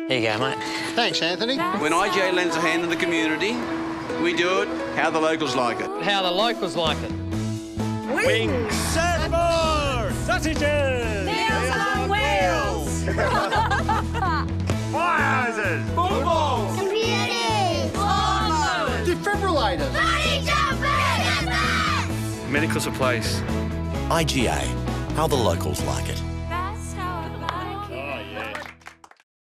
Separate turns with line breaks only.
There you go, mate.
Thanks, Anthony.
When IGA lends a hand in the community, we do it how the locals like it.
How the locals like it.
Wings! Surfboards! Sausages!
Meals on wheels!
Fire hoses! Footballs!
Computers! Lawnmowers!
Defibrillators.
Body jumpers!
Medical supplies.
IGA, how the locals like it.